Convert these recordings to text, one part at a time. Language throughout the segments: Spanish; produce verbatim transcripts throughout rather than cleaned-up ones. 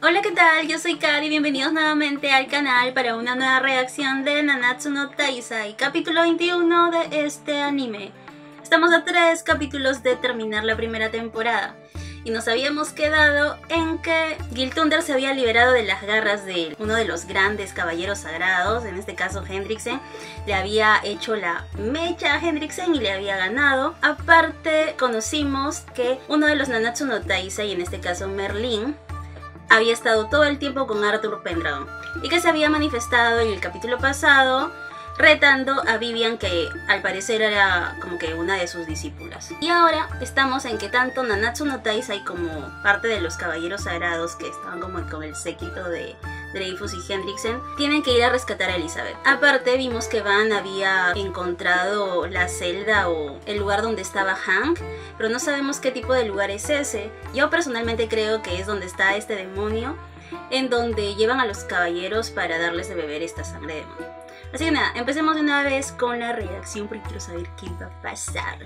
Hola, ¿qué tal? Yo soy Kari y bienvenidos nuevamente al canal para una nueva reacción de Nanatsu no Taizai, capítulo veintiuno de este anime. Estamos a tres capítulos de terminar la primera temporada y nos habíamos quedado en que Gilthunder se había liberado de las garras de uno de los grandes caballeros sagrados, en este caso Hendricksen. Le había hecho la mecha a Hendricksen y le había ganado. Aparte conocimos que uno de los Nanatsu no Taizai, en este caso Merlin, había estado todo el tiempo con Arthur Pendragon y que se había manifestado en el capítulo pasado retando a Vivian, que al parecer era como que una de sus discípulas. Y ahora estamos en que tanto Nanatsu no Taizai como parte de los caballeros sagrados que estaban como con el séquito de Dreyfus y Hendricksen tienen que ir a rescatar a Elizabeth. Aparte vimos que Van había encontrado la celda o el lugar donde estaba Hank, pero no sabemos qué tipo de lugar es ese. Yo personalmente creo que es donde está este demonio, en donde llevan a los caballeros para darles de beber esta sangre de demonio. Así que nada, empecemos de una vez con la reacción porque quiero saber qué va a pasar.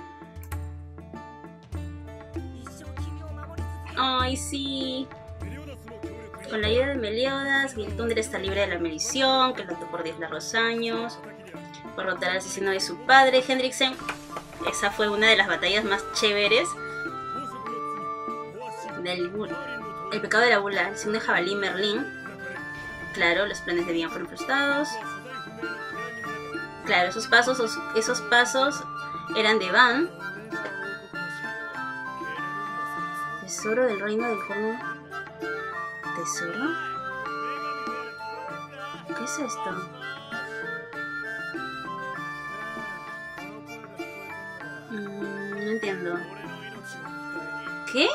Ay, sí. Con la ayuda de Meliodas, Gilthunder está libre de la maldición que lo ató por diez largos años. Derrotar al asesino de su padre, Hendricksen. Esa fue una de las batallas más chéveres. Del, el pecado de la bula, el segundo jabalí Merlin. Claro, los planes de Vivian fueron frustrados. Claro, esos pasos, esos pasos eran de Van. Tesoro del reino del cuerno. ¿Tesoro? ¿Qué es esto? Mm, no entiendo. ¿Qué?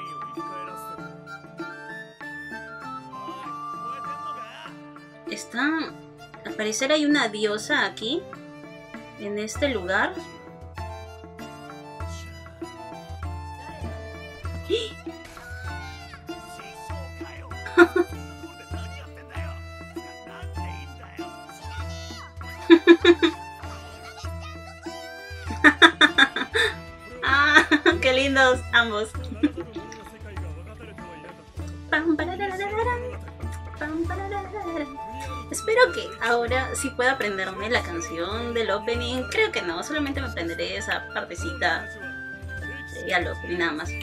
Están... Al parecer hay una diosa aquí, en este lugar. ¡Ah! ¡Qué lindos ambos! Espero que ahora sí pueda aprenderme la canción del opening. Creo que no, solamente me aprenderé esa partecita de diálogo y nada más.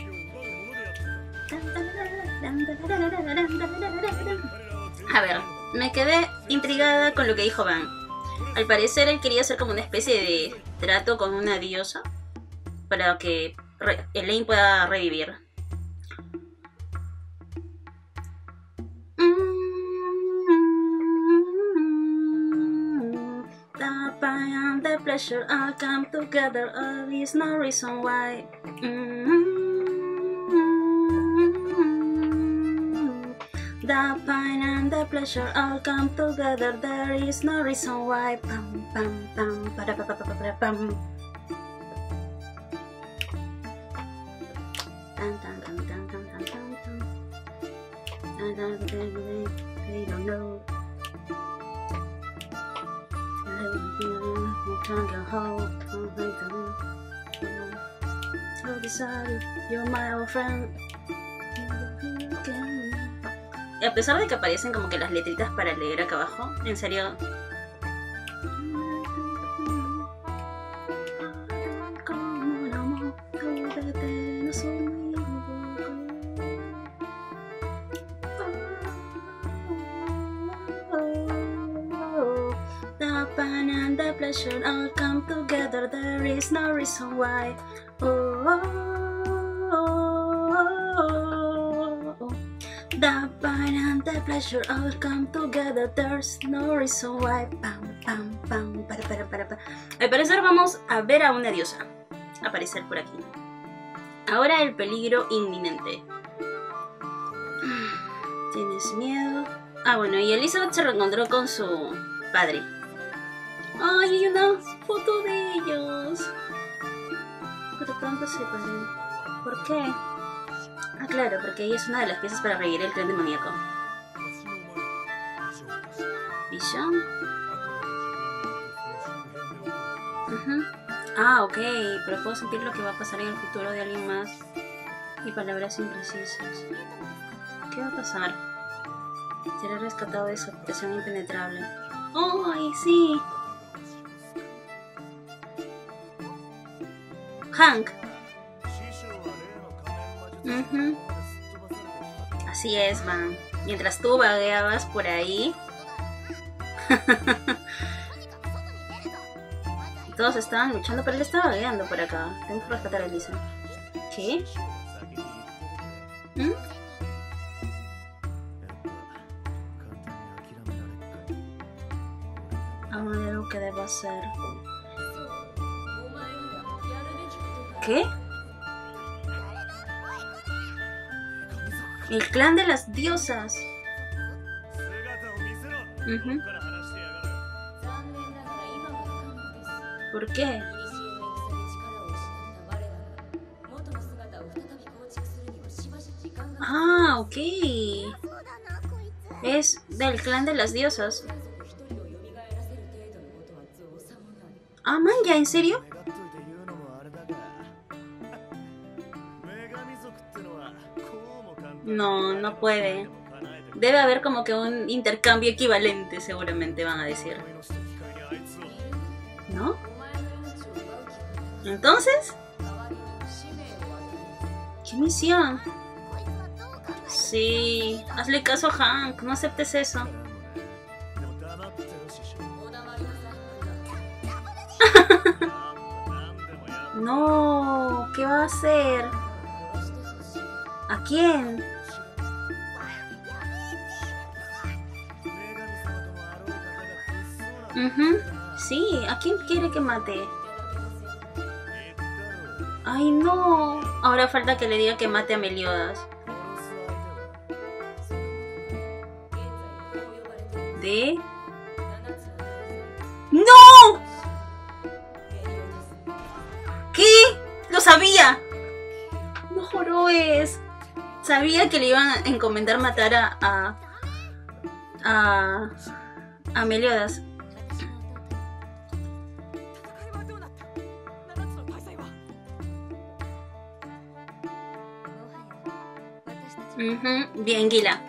A ver, me quedé intrigada con lo que dijo Van. Al parecer él quería hacer como una especie de trato con una diosa para que Elaine pueda revivir. The pleasure all come together, all is no reason why. Mm-hmm. The pain and the pleasure all come together, there is no reason why. Pam, pam, pam, para, pa, pa, pa, pa, pam. Tan, tan, tan, tan, tan, tan, tan, tan. They don't know. Y a pesar de que aparecen como que las letritas para leer acá abajo, en serio. Pleasure all come together, there is no reason why. Oh, oh, oh, oh, oh. The pain and the pleasure all come together, there's no reason why. Pam, pam, pam, para, para, para, para. Al parecer vamos a ver a una diosa aparecer por aquí. Ahora el peligro inminente. ¿Tienes miedo? Ah, bueno, y Elizabeth se reencontró con su padre. ¡Ay, hay una foto de ellos! Pero pronto se paran. ¿Por qué? Ah, claro, porque ella es una de las piezas para revivir el tren demoníaco. ¿Vision? Uh-huh. Ah, ok, pero puedo sentir lo que va a pasar en el futuro de alguien más. Y palabras imprecisas. ¿Qué va a pasar? Será rescatado de su prisión impenetrable. ¡Ay, sí! Hank. Uh-huh. Así es, man. Mientras tú vagueabas por ahí... Todos estaban luchando, pero él estaba vagueando por acá. Tengo que rescatar a Elisa. ¿Qué? ¿Mm? Aún hay algo que debo hacer. ¿Qué? El clan de las diosas. Uh-huh. ¿Por qué? Ah, ok. Es del clan de las diosas. Ah, man, ¿ya? ¿En serio? No, no puede. Debe haber como que un intercambio equivalente, seguramente van a decir. ¿No? Entonces, ¿qué misión? Sí, hazle caso a Hank, no aceptes eso. No, ¿qué va a hacer? ¿A quién? Uh-huh. Sí, ¿a quién quiere que mate? Ay, no. Ahora falta que le diga que mate a Meliodas. ¿De? ¡No! ¿Qué? ¡Lo sabía! No jorobes. Sabía que le iban a encomendar matar a... A... A, a Meliodas. Uh-huh. Bien, Gila.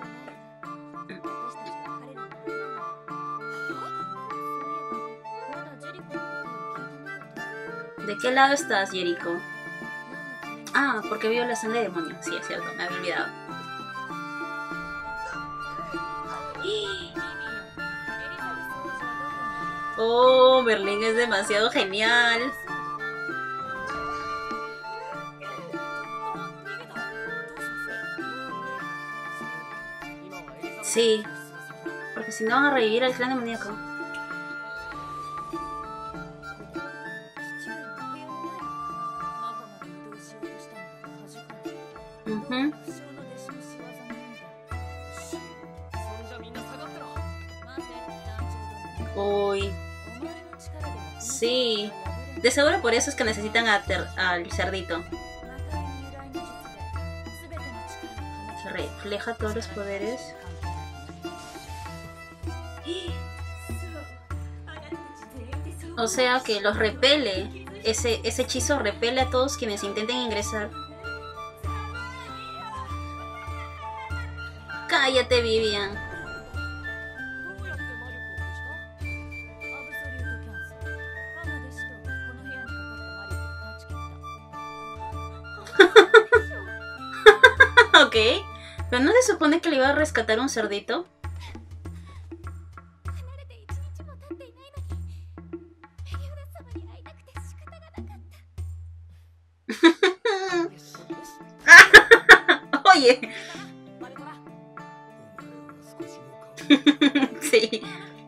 ¿De qué lado estás, Jericho? Ah, porque vio la sangre de demonio. Sí, es cierto, me había olvidado. Oh, Merlín es demasiado genial. Sí, porque si no van a revivir al clan demoníaco. Uh-huh. Uy. Sí. De seguro por eso es que necesitan a ter al cerdito. Que refleja todos los poderes. O sea que los repele. Ese, ese hechizo repele a todos quienes intenten ingresar. Cállate, Vivian. Ok. Pero ¿no se supone que le iba a rescatar un cerdito? Oye. Sí.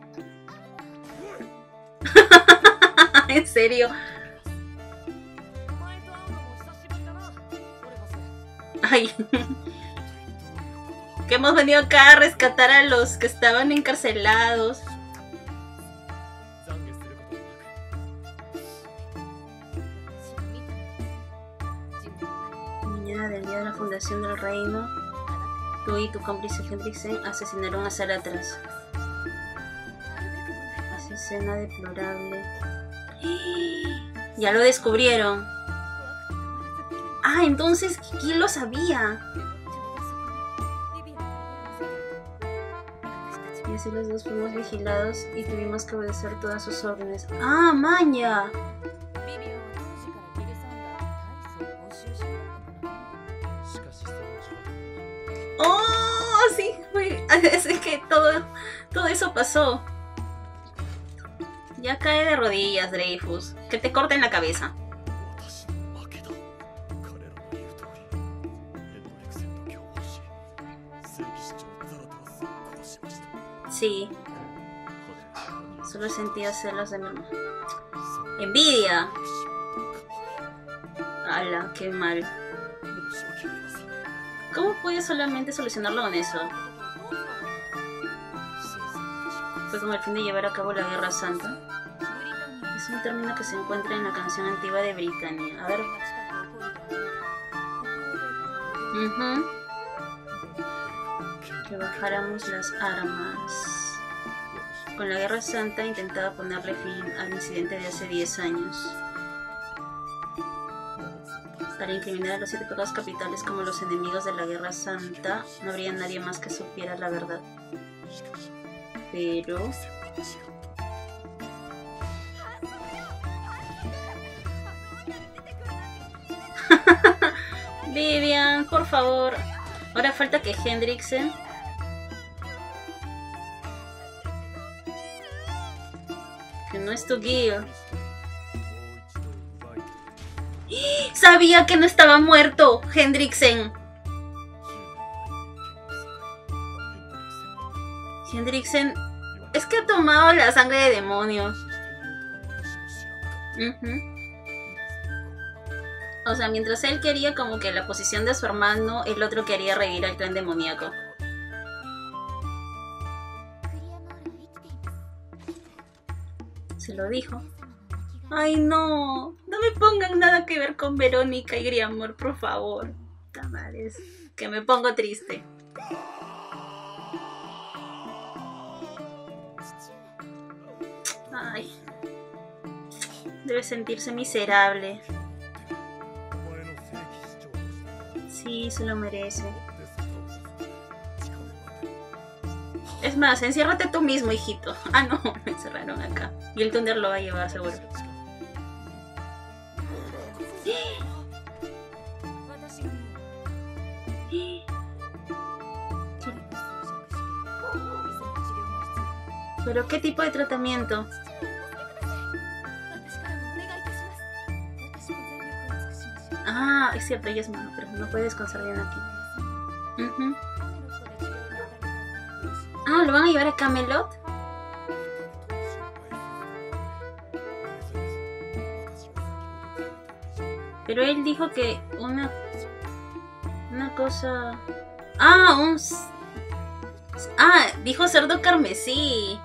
¿En serio? Ay. Que hemos venido acá a rescatar a los que estaban encarcelados. Mañana del día de la fundación del reino, tú y tu cómplice Hendricksen asesinaron a Zaratras. Asesina deplorable. Ya lo descubrieron. Ah, entonces, ¿quién lo sabía? Y así los dos fuimos vigilados y tuvimos que obedecer todas sus órdenes. ¡Ah, maña! ¡Oh! Sí, fue. Es que todo, todo eso pasó. Ya cae de rodillas, Dreyfus. Que te corten la cabeza. Sí. Solo sentía celos de mi hermano. ¡Envidia! ¡Hala, qué mal! ¿Cómo puedes solamente solucionarlo con eso? Fue como el fin de llevar a cabo la Guerra Santa. Es un término que se encuentra en la canción antigua de Britania. A ver. Uh-huh. Que bajáramos las armas. Con la Guerra Santa intentaba ponerle fin al incidente de hace diez años. Para incriminar a los siete pecados capitales como los enemigos de la Guerra Santa, no habría nadie más que supiera la verdad. Pero... Vivian, por favor. Ahora falta que Hendrickson... Que no es tu guía. Sabía que no estaba muerto, Hendrickson. Hendrickson es que ha tomado la sangre de demonios. Uh-huh. O sea, mientras él quería como que la posición de su hermano, el otro quería revivir al clan demoníaco. Se lo dijo. Ay, no. No me pongan nada que ver con Verónica y Griamor, por favor. Tamales. Que me pongo triste. Ay. Debe sentirse miserable. Sí, se lo merece. Es más, enciérrate tú mismo, hijito. Ah, no, me encerraron acá. Y el Thunder lo va a llevar, seguro. ¿Pero qué tipo de tratamiento? Ah, es cierto, ella es malo, pero no puede descansar bien aquí. Uh-huh. Ah, ¿lo van a llevar a Camelot? Pero él dijo que una... Una cosa... Ah, un... Ah, dijo cerdo carmesí.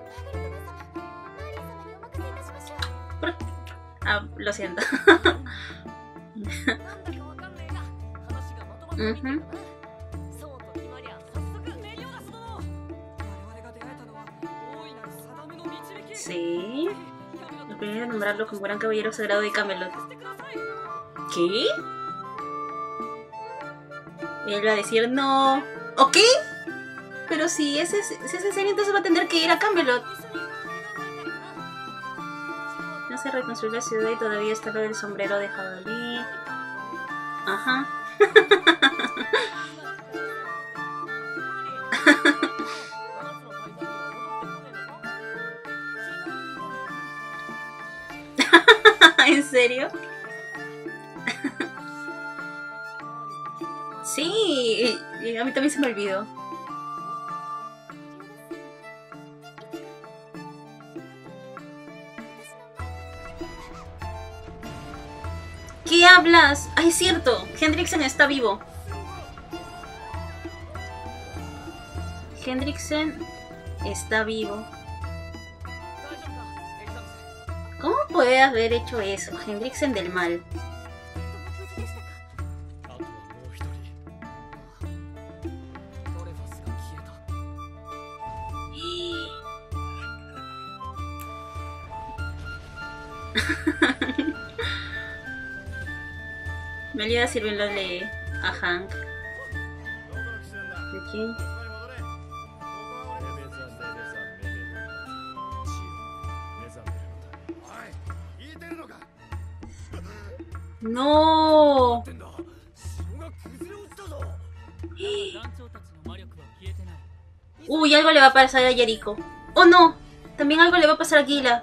¿Por qué? Ah, lo siento. Uh-huh. Sí. El primero de nombrarlo como gran caballero sagrado de Camelot. ¿Qué? Y él va a decir no. ¿Ok? Pero si ese, si ese es serio, entonces va a tener que ir a Camelot. No se reconstruyó la ciudad y todavía está lo del sombrero de jabalí. Ajá. ¿En serio? Sí, y a mí también se me olvidó. ¿Qué hablas? Ah, es cierto, Hendrickson está vivo. Hendrickson está vivo. ¿Cómo puede haber hecho eso? Hendrickson del mal. Melida sirviéndole a Hank. ¿De quién? No. Uy, algo le va a pasar a Yariko. Oh no, también algo le va a pasar a Gila.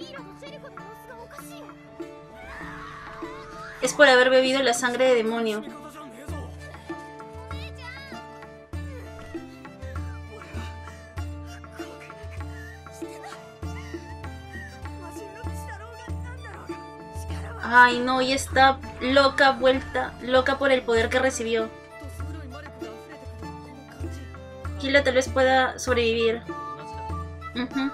Es por haber bebido la sangre de demonio. Ay no, y está loca vuelta, loca por el poder que recibió. Gila tal vez pueda sobrevivir. Uh-huh.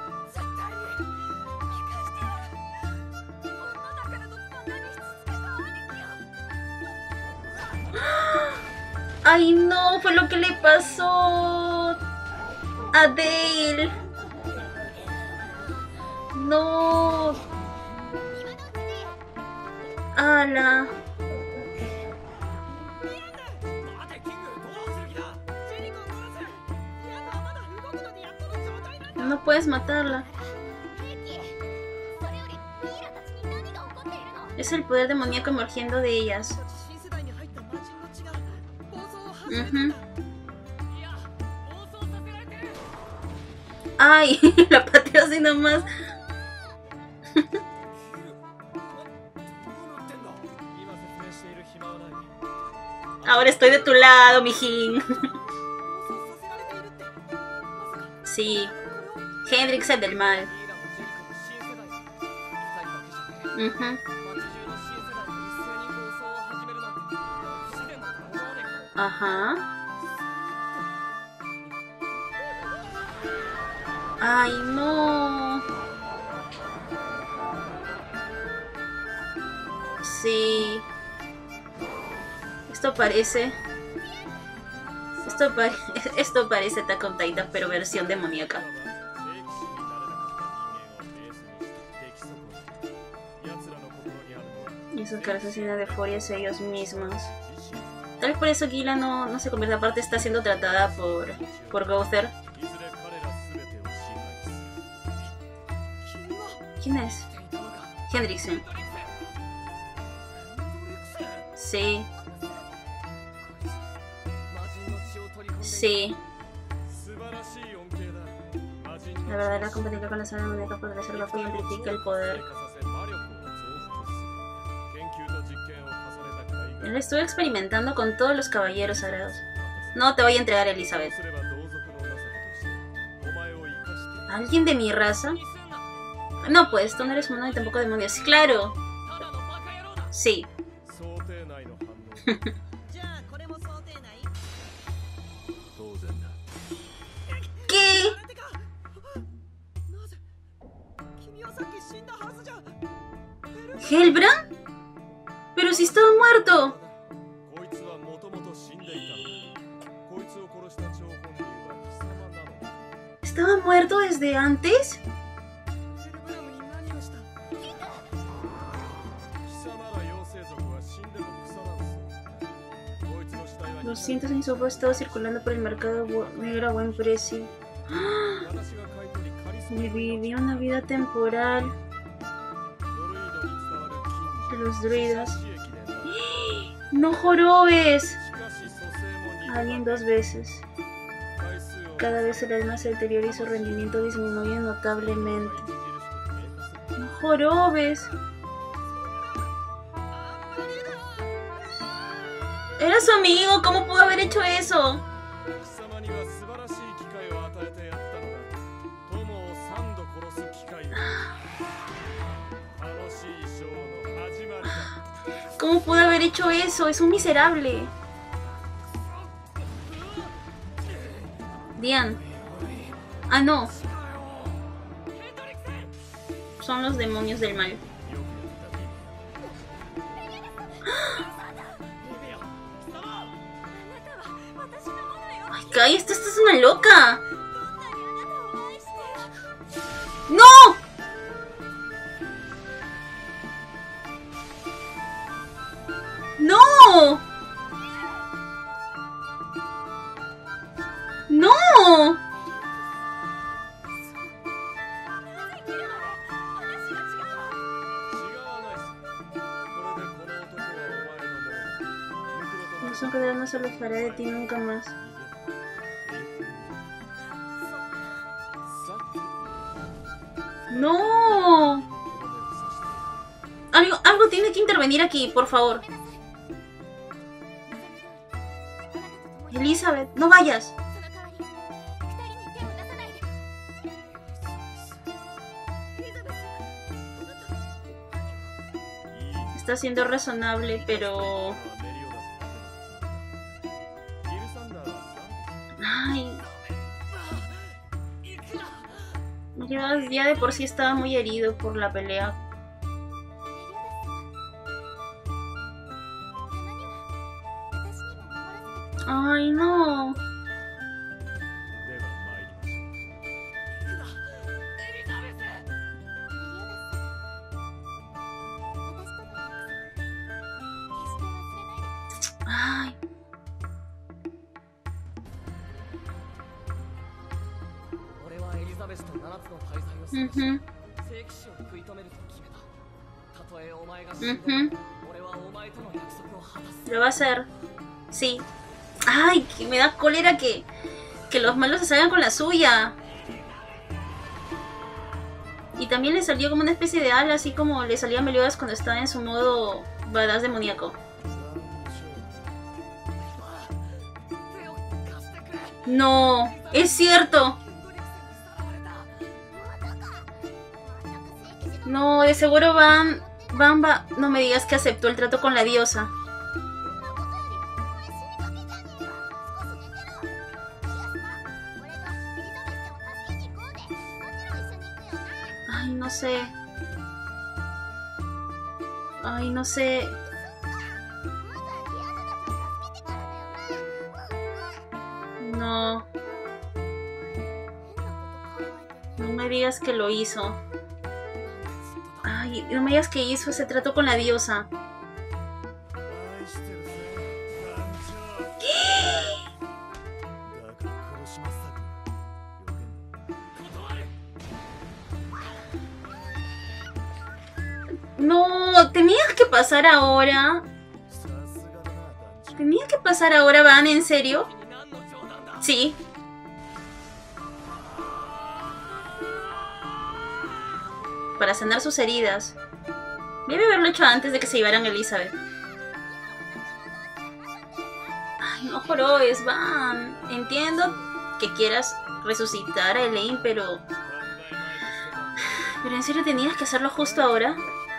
Ay no, fue lo que le pasó a Dale. No. Ala. No puedes matarla. Es el poder demoníaco emergiendo de ellas. Uh-huh. Ay, la pateó así nomás. Ahora estoy de tu lado, mijín. Sí. Hendrix es del mal. Uh-huh. Ajá. Ay, no. Sí. Esto parece... Esto, pa Esto parece Attack on Titan, pero versión demoníaca. Y sus caras asesinan de furia hacia ellos mismos. Tal vez por eso Gila no, no se convierte. Aparte está siendo tratada por, por Gowther. ¿Quién es? Hendrickson. Sí. Sí. La verdadera competencia con la sangre demoníaca podría ser bajo y amplifica el poder. Él estuvo experimentando con todos los caballeros sagrados. No te voy a entregar a Elizabeth. ¿Alguien de mi raza? No, pues, tú no eres humano y tampoco demonio. Sí, claro. Sí. ¿Qué? ¿Helbrand? Pero si estaba muerto. ¿Estaba muerto desde antes? Los cientos en su ropa estaba circulando por el mercado negro a buen precio. ¡Ah! Vivió una vida temporal de los druidas. ¡No jorobes! Alguien dos veces. Cada vez el alma se deteriora y su rendimiento disminuye notablemente. ¡No jorobes! Era su amigo, ¿cómo pudo haber hecho eso? ¿Cómo pudo haber hecho eso? Es un miserable. Diane. Ah, no. Son los demonios del mal. Ay, cállate, esta es una loca. ¡No! ¡No! ¡No! Eso que no se alejará de ti nunca más. ¡No! Algo, algo tiene que intervenir aquí, por favor. Elizabeth, no vayas. Está siendo razonable, pero... Ay. Ya, ya de por sí estaba muy herido por la pelea. Ay, no. Ay. Uh-huh. Uh-huh. Lo va a hacer. Sí. Ay, que me da cólera que, que los malos se salgan con la suya. Y también le salió como una especie de ala, así como le salía a Meliodas cuando estaba en su modo badass demoníaco. No, es cierto. No, de seguro Van... Van va... No me digas que aceptó el trato con la diosa. Ay, no sé. Ay, no sé. No. No me digas que lo hizo. Ay, no me digas que hizo ese trato con la diosa. No, tenías que pasar ahora. Tenía que pasar ahora, Van, ¿en serio? Sí. Para sanar sus heridas. Debe haberlo hecho antes de que se llevaran a Elizabeth. Ay, no jorobes, Van. Entiendo que quieras resucitar a Elaine, pero... ¿Pero en serio tenías que hacerlo justo ahora?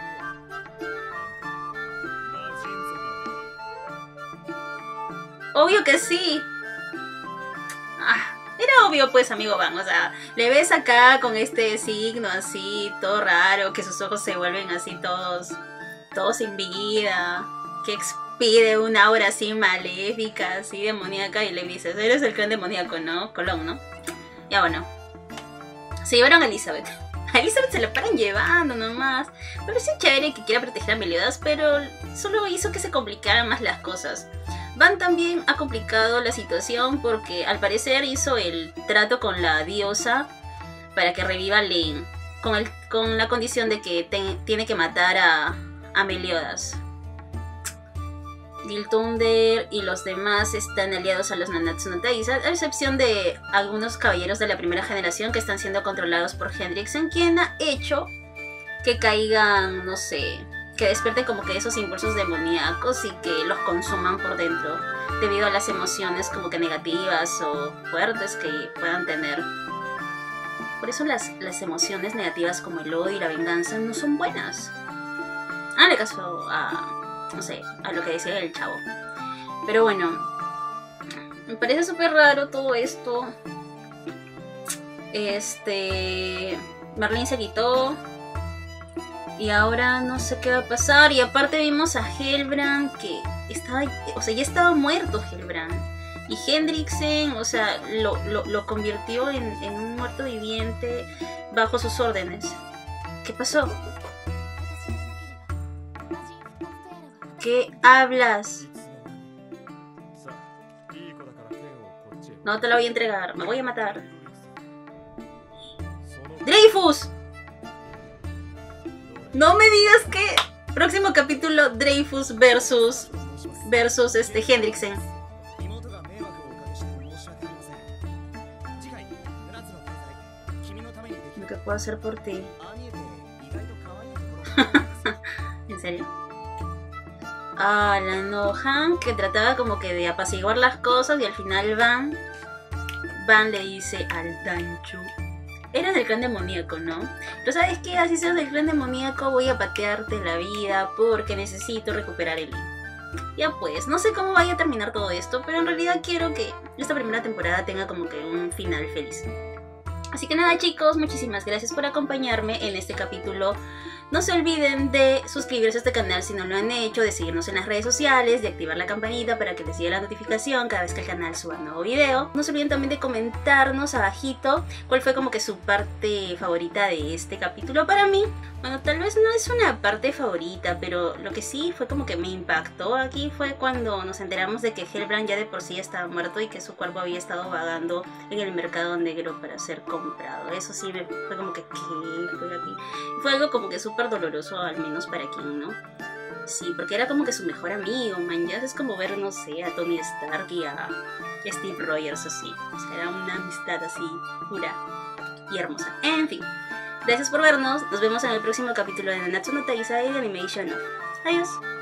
Obvio que sí. Ah, era obvio pues, amigo Van. O sea, le ves acá con este signo así, todo raro, que sus ojos se vuelven así todos, todos sin vida, que expide una aura así maléfica, así demoníaca, y le dices, eres el clan demoníaco, ¿no? Colón, ¿no? Ya bueno. Se llevaron a Elizabeth. A Elizabeth se la paran llevando nomás. Me parece chévere que quiera proteger a Meliodas, pero solo hizo que se complicaran más las cosas. Van también ha complicado la situación porque al parecer hizo el trato con la diosa para que reviva Elaine, con, el, con la condición de que te, tiene que matar a, a Meliodas. Gilthunder y los demás están aliados a los Nanatsu no Taizai, a excepción de algunos caballeros de la primera generación que están siendo controlados por Hendrickson, quien ha hecho que caigan, no sé, que despierten como que esos impulsos demoníacos y que los consuman por dentro debido a las emociones como que negativas o fuertes que puedan tener. Por eso las, las emociones negativas como el odio y la venganza no son buenas. Hazle caso a, no sé, a lo que decía el chavo. Pero bueno, me parece súper raro todo esto. Este... Marlene se quitó. Y ahora no sé qué va a pasar. Y aparte vimos a Hellbrand que estaba... O sea, ya estaba muerto Hellbrand. Y Hendrickson, o sea, lo, lo, lo convirtió en, en un muerto viviente bajo sus órdenes. ¿Qué pasó? ¿Qué hablas? No te la voy a entregar, me voy a matar. ¡Dreyfus! No me digas que... Próximo capítulo, Dreyfus versus versus este Hendricksen. Lo que puedo hacer por ti. ¿En serio? Ah, la no, Hank, que trataba como que de apaciguar las cosas y al final Van, Van le dice al Danchu: eres del clan demoníaco, ¿no? Pero ¿sabes qué? Así seas del clan demoníaco, voy a patearte la vida porque necesito recuperar el Lin. Ya pues, no sé cómo vaya a terminar todo esto, pero en realidad quiero que esta primera temporada tenga como que un final feliz. Así que nada chicos, muchísimas gracias por acompañarme en este capítulo. No se olviden de suscribirse a este canal si no lo han hecho, de seguirnos en las redes sociales, de activar la campanita para que les llegue la notificación cada vez que el canal suba un nuevo video. No se olviden también de comentarnos abajito cuál fue como que su parte favorita de este capítulo. Para mí, bueno, tal vez no es una parte favorita, pero lo que sí fue como que me impactó aquí fue cuando nos enteramos de que Hellbrand ya de por sí estaba muerto y que su cuerpo había estado vagando en el mercado negro para ser comprado. Eso sí me fue como que, ¿qué fue aquí? Fue algo como que súper doloroso, al menos para quien, ¿no? Sí, porque era como que su mejor amigo, man, ya es como ver, no sé, a Tony Stark y a Steve Rogers así. O sea, era una amistad así pura y hermosa. En fin, gracias por vernos, nos vemos en el próximo capítulo de Nanatsu no Taizai de Animation Off. Adiós.